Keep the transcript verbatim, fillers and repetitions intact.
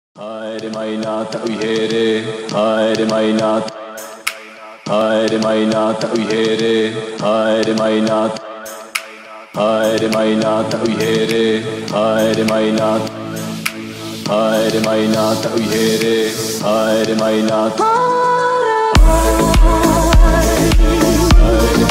Haere mainata uihere, haere mainata, haere mainata uihere, haere mainata, haere mainata uihere, haere mainata, haere mainata uihere, haere mainata, haere